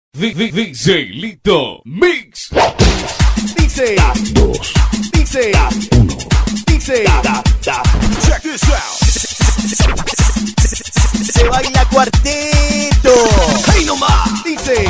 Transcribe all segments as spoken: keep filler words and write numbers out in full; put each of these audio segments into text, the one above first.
D D Dice Lito Mix. Dice dos, Dice uno, Dice da, da, da. Check this out. Se baila cuarteto. ¡Hey nomás! Dice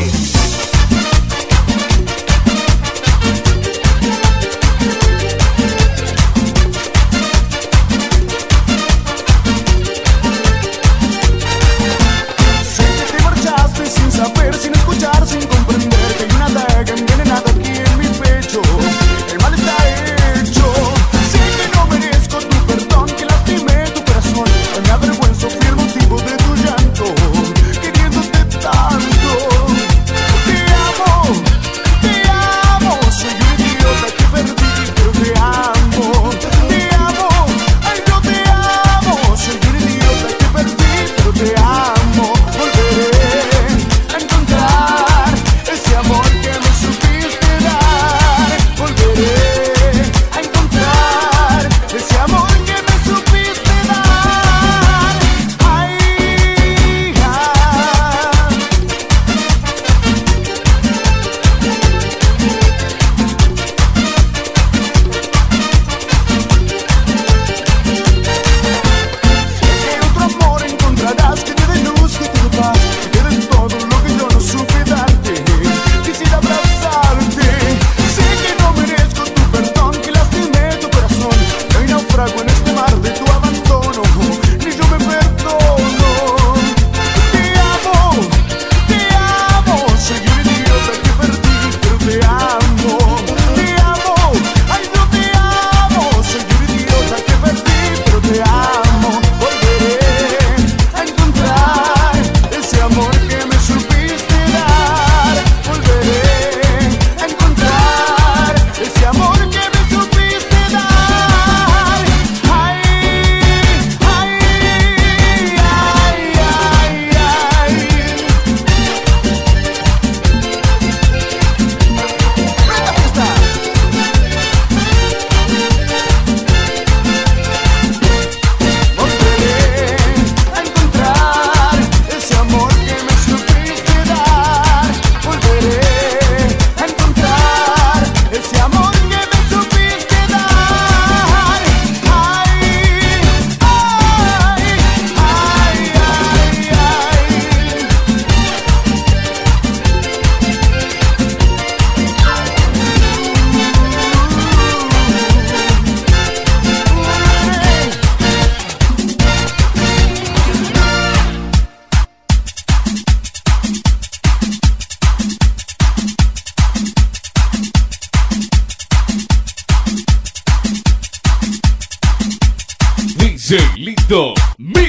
sé que te marchaste sin saber, sin escuchar, sin comprender que hay una daga envenenada aquí en mi pecho. El mal está hecho. Sé que no merezco tu perdón, que lastimé tu corazón. Me avergüenzo, fui el motivo de tu llanto, queriéndote tanto. Te amo, te amo. Soy un idiota que perdí, pero te amo. Te amo, ay no te amo. Soy un idiota que perdí, pero te amo. Volveré a encontrar ese amor que me supiste dar. Volveré a encontrar ese amor que me supiste dar. Ay, ah. Que otro amor encontrarás, que te dé luz, que te dé paz, que te dé todo lo que yo no supe darte. Quisiera abrazarte. Sé que no merezco tu perdón, que lastimé tu corazón. Que hoy naufrago en este mar de tu abandono, ni yo me perdono. Te amo, te amo. Soy un idiota que perdí, pero te amo. Te amo, ay no te amo. Soy un idiota que perdí, pero te amo. Volveré a encontrar ese amor que me supiste dar. Volveré a encontrar ese amor que me supiste dar. Ay, ay, ay, ay, ay. ¡Esta fiesta! Volveré a encontrar ese amor que me supiste dar. Volveré a encontrar ese amor que me supiste dar. Ay, ay, ay, ay, ay. Dice Lito Mix.